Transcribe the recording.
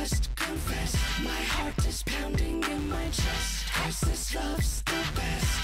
must confess, my heart is pounding in my chest. 'Cause this love's the best.